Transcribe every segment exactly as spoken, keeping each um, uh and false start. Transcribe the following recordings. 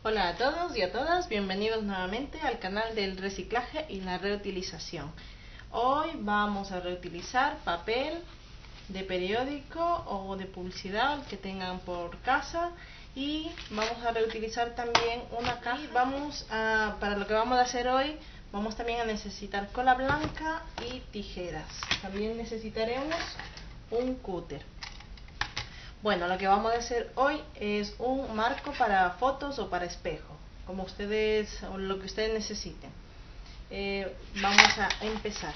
Hola a todos y a todas, bienvenidos nuevamente al canal del reciclaje y la reutilización. Hoy vamos a reutilizar papel de periódico o de publicidad que tengan por casa, y vamos a reutilizar también una caja. Vamos a, para lo que vamos a hacer hoy, vamos también a necesitar cola blanca y tijeras. También necesitaremos un cúter. Bueno, lo que vamos a hacer hoy es un marco para fotos o para espejo, como ustedes, o lo que ustedes necesiten. Eh, vamos a empezar.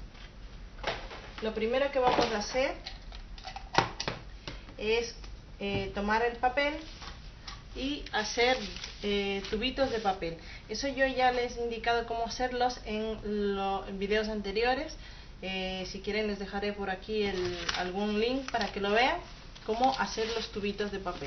Lo primero que vamos a hacer es eh, tomar el papel y hacer eh, tubitos de papel. Eso yo ya les he indicado cómo hacerlos en los videos anteriores. Eh, si quieren les dejaré por aquí el, algún link para que lo vean, cómo hacer los tubitos de papel.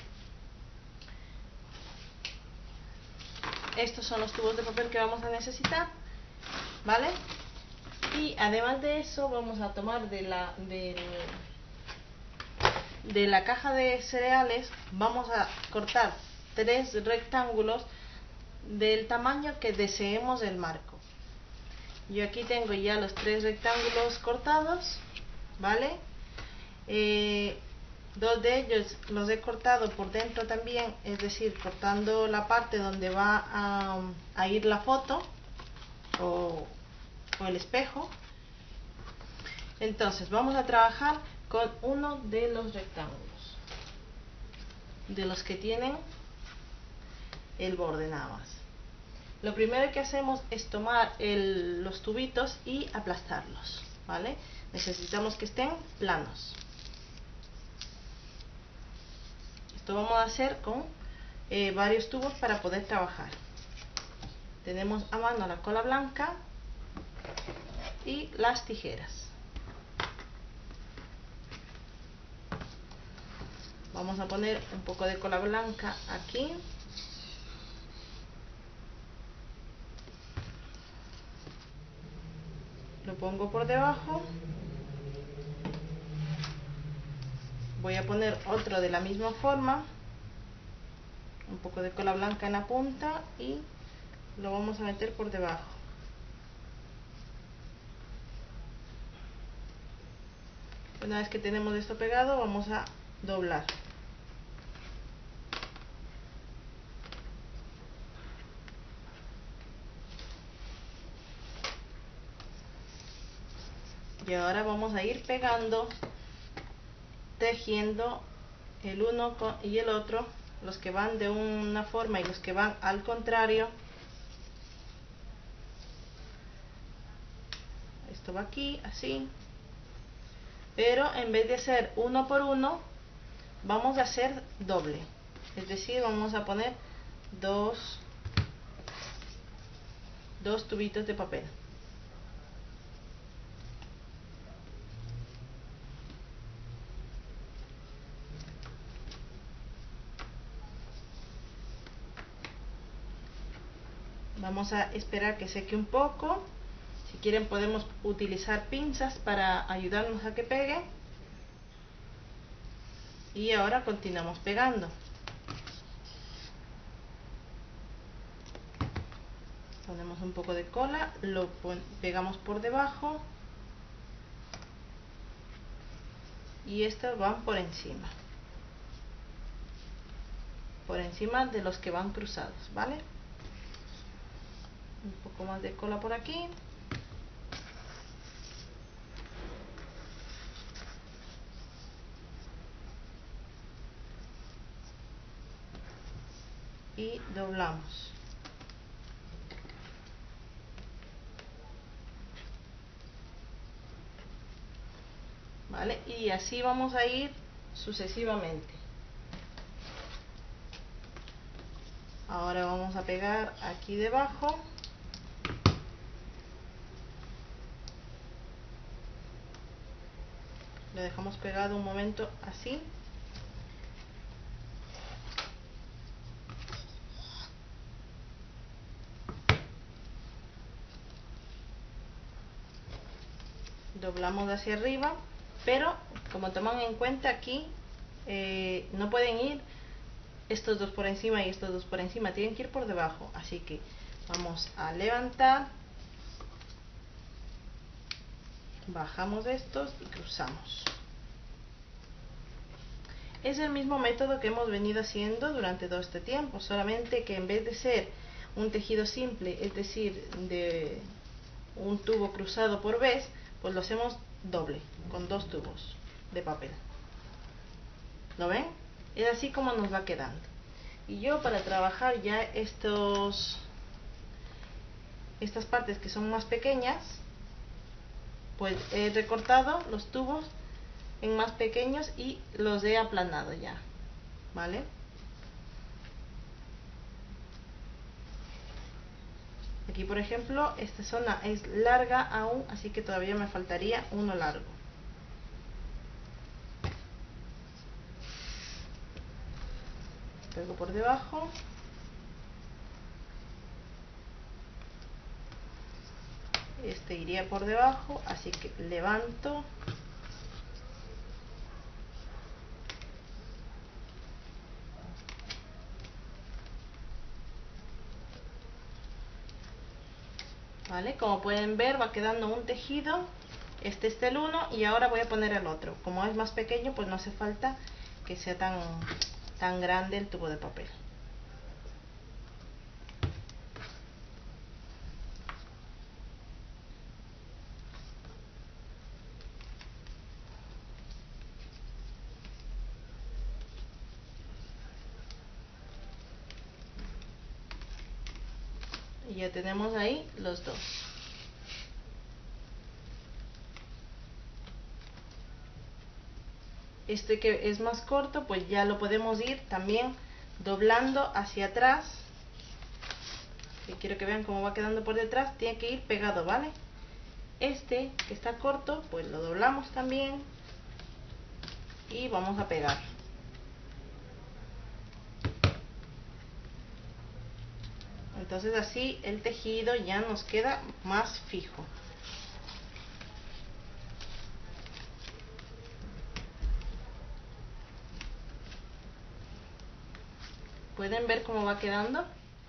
Estos son los tubos de papel que vamos a necesitar, ¿vale? Y además de eso vamos a tomar de la, de, de la caja de cereales, vamos a cortar tres rectángulos del tamaño que deseemos del marco. Yo aquí tengo ya los tres rectángulos cortados, ¿vale? Eh, dos de ellos los he cortado por dentro también, es decir, cortando la parte donde va a, a ir la foto o, o el espejo. Entonces vamos a trabajar con uno de los rectángulos, de los que tienen el borde nada más. Lo primero que hacemos es tomar el, los tubitos y aplastarlos, ¿vale? Necesitamos que estén planos. Esto vamos a hacer con eh, varios tubos para poder trabajar. Tenemos a mano la cola blanca y las tijeras. Vamos a poner un poco de cola blanca aquí. Lo pongo por debajo. Voy a poner otro de la misma forma, un poco de cola blanca en la punta, y lo vamos a meter por debajo. Una vez que tenemos esto pegado, vamos a doblar. Y ahora vamos a ir pegando, tejiendo el uno y el otro, los que van de una forma y los que van al contrario. Esto va aquí, así, pero en vez de hacer uno por uno, vamos a hacer doble, es decir, vamos a poner dos, dos tubitos de papel. Vamos a esperar que seque un poco. Si quieren podemos utilizar pinzas para ayudarnos a que pegue. Y ahora continuamos pegando. Ponemos un poco de cola, lo pegamos por debajo y estos van por encima. Por encima de los que van cruzados, ¿vale? Un poco más de cola por aquí. Y doblamos. ¿Vale? Y así vamos a ir sucesivamente. Ahora vamos a pegar aquí debajo. Lo dejamos pegado un momento así. Doblamos hacia arriba, pero como toman en cuenta aquí, eh, no pueden ir estos dos por encima y estos dos por encima tienen que ir por debajo, así que vamos a levantar, bajamos estos y cruzamos. Es el mismo método que hemos venido haciendo durante todo este tiempo, solamente que en vez de ser un tejido simple, es decir, de un tubo cruzado por vez, pues lo hacemos doble, con dos tubos de papel. ¿Lo ven? Es así como nos va quedando. Y yo, para trabajar ya estos estas partes que son más pequeñas, pues he recortado los tubos en más pequeños y los he aplanado ya, ¿vale? Aquí, por ejemplo, esta zona es larga aún, así que todavía me faltaría uno largo. Pego por debajo. Este iría por debajo, así que levanto. ¿Vale? Como pueden ver, va quedando un tejido. Este es el uno y ahora voy a poner el otro. Como es más pequeño, pues no hace falta que sea tan, tan grande el tubo de papel. Y ya tenemos ahí los dos. Este que es más corto, pues ya lo podemos ir también doblando hacia atrás. Y quiero que vean cómo va quedando por detrás. Tiene que ir pegado, ¿vale? Este que está corto, pues lo doblamos también y vamos a pegar. Entonces así el tejido ya nos queda más fijo. ¿Pueden ver cómo va quedando?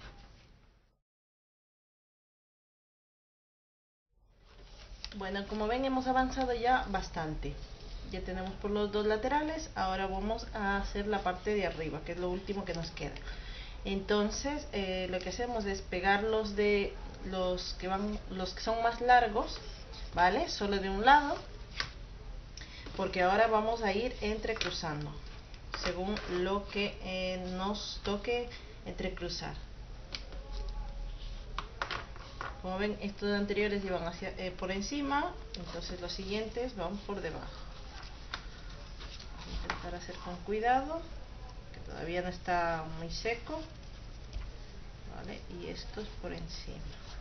Bueno, como ven, hemos avanzado ya bastante. Ya tenemos por los dos laterales. Ahora vamos a hacer la parte de arriba, que es lo último que nos queda. Entonces eh, lo que hacemos es pegar los de los que van, los que son más largos, ¿vale? Solo de un lado, porque ahora vamos a ir entrecruzando según lo que eh, nos toque entrecruzar. Como ven, estos anteriores iban hacia, eh, por encima, entonces los siguientes van por debajo. Voy a intentar hacer con cuidado, que todavía no está muy seco, ¿vale? Y estos por encima.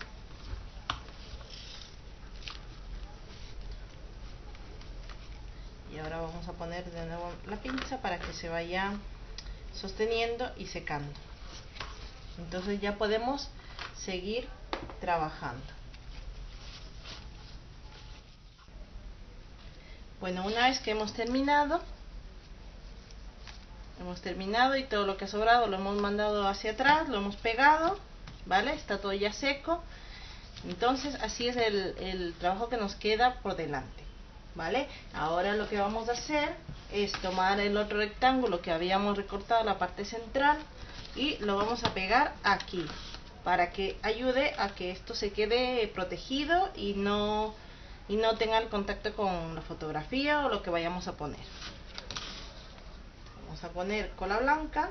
Y ahora vamos a poner de nuevo la pinza para que se vaya sosteniendo y secando. Entonces ya podemos seguir trabajando. Bueno, una vez que hemos terminado, hemos terminado y todo lo que ha sobrado lo hemos mandado hacia atrás, lo hemos pegado, ¿vale? Está todo ya seco. Entonces así es el, el trabajo que nos queda por delante, ¿vale? Ahora lo que vamos a hacer es tomar el otro rectángulo que habíamos recortado, la parte central, y lo vamos a pegar aquí, para que ayude a que esto se quede protegido y no, y no tenga el contacto con la fotografía o lo que vayamos a poner. Vamos a poner cola blanca,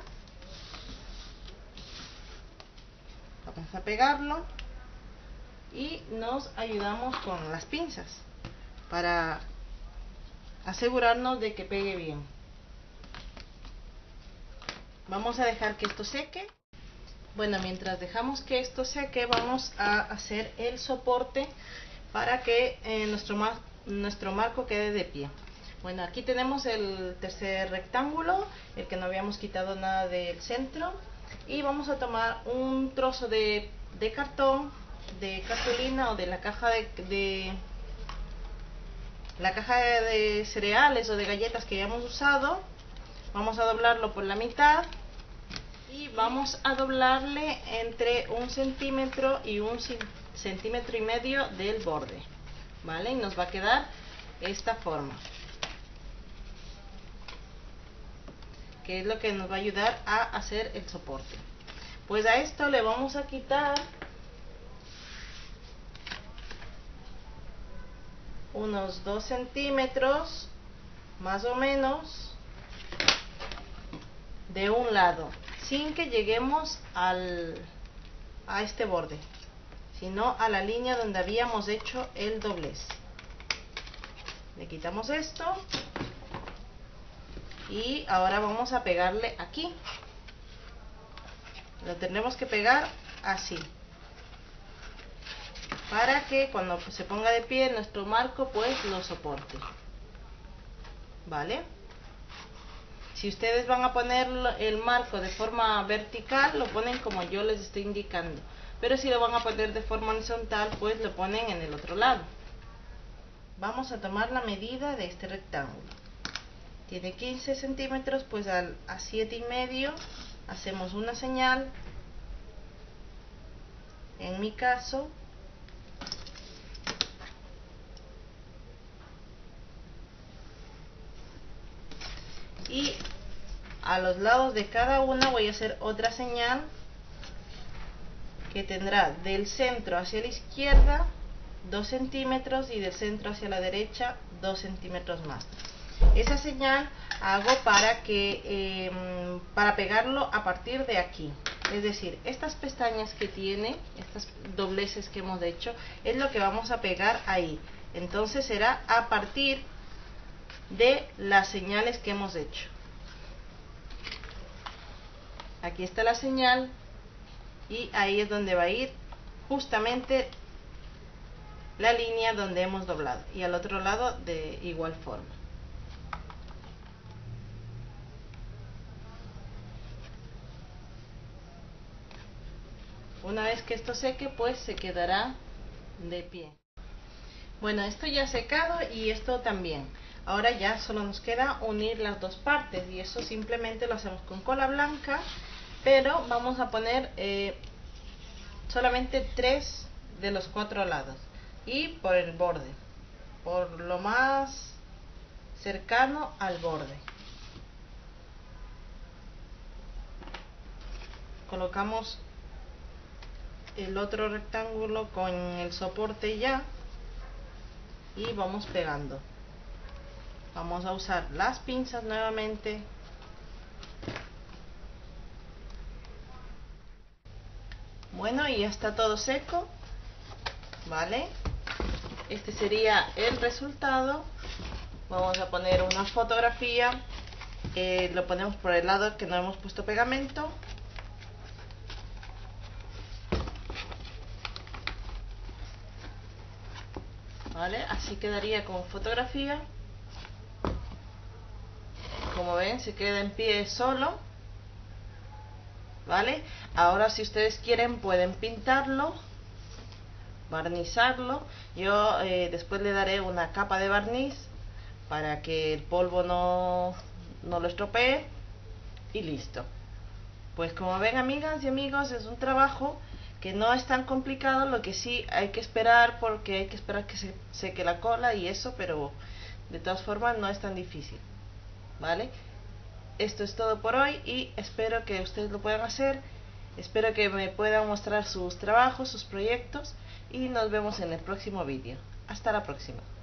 vamos a pegarlo y nos ayudamos con las pinzas para asegurarnos de que pegue bien. Vamos a dejar que esto seque. Bueno, mientras dejamos que esto seque, vamos a hacer el soporte para que eh, nuestro, mar nuestro marco quede de pie. Bueno, aquí tenemos el tercer rectángulo, el que no habíamos quitado nada del centro, y vamos a tomar un trozo de, de cartón, de cartulina o de la caja de, de la caja de cereales o de galletas que hayamos usado. Vamos a doblarlo por la mitad y vamos a doblarle entre un centímetro y un centímetro y medio del borde, ¿vale? Y nos va a quedar esta forma, que es lo que nos va a ayudar a hacer el soporte. Pues a esto le vamos a quitar unos dos centímetros más o menos de un lado, sin que lleguemos al a este borde, sino a la línea donde habíamos hecho el doblez. Le quitamos esto y ahora vamos a pegarle aquí. Lo tenemos que pegar así, para que cuando se ponga de pie nuestro marco pues lo soporte, ¿vale? Si ustedes van a poner el marco de forma vertical, lo ponen como yo les estoy indicando, pero si lo van a poner de forma horizontal, pues lo ponen en el otro lado. Vamos a tomar la medida de este rectángulo. Tiene quince centímetros, pues al, a siete y medio hacemos una señal. En mi caso, y a los lados de cada una voy a hacer otra señal que tendrá del centro hacia la izquierda dos centímetros y del centro hacia la derecha dos centímetros más. Esa señal hago para que eh, para pegarlo a partir de aquí, es decir, estas pestañas que tiene, estas dobleces que hemos hecho, es lo que vamos a pegar ahí. Entonces será a partir de las señales que hemos hecho. Aquí está la señal y ahí es donde va a ir justamente la línea donde hemos doblado, y al otro lado de igual forma. Una vez que esto seque, pues se quedará de pie. Bueno, esto ya ha secado y esto también. Ahora ya solo nos queda unir las dos partes, y eso simplemente lo hacemos con cola blanca, pero vamos a poner eh, solamente tres de los cuatro lados y por el borde, por lo más cercano al borde. Colocamos el otro rectángulo con el soporte ya y vamos pegando. Vamos a usar las pinzas nuevamente. Bueno, y ya está todo seco, ¿vale? Este sería el resultado. Vamos a poner una fotografía, eh, lo ponemos por el lado que no hemos puesto pegamento. ¿Vale? Así quedaría como fotografía. Como ven, se queda en pie solo, ¿vale? Ahora, si ustedes quieren, pueden pintarlo, barnizarlo. Yo eh, después le daré una capa de barniz para que el polvo no, no lo estropee, y listo. Pues como ven, amigas y amigos, es un trabajo que no es tan complicado. Lo que sí hay que esperar, porque hay que esperar que se seque la cola y eso, pero de todas formas no es tan difícil, ¿vale? Esto es todo por hoy y espero que ustedes lo puedan hacer. Espero que me puedan mostrar sus trabajos, sus proyectos, y nos vemos en el próximo vídeo. Hasta la próxima.